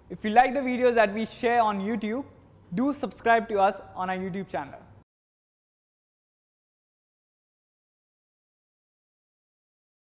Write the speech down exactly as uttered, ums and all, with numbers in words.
If you like the videos that we share on YouTube, do subscribe to us on our YouTube channel.